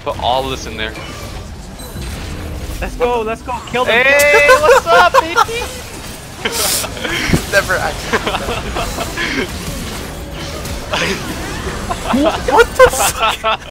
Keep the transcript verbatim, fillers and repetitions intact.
Put all of this in there. Let's go, let's go, kill them. Hey, what's up, baby? Never actually. What the fuck?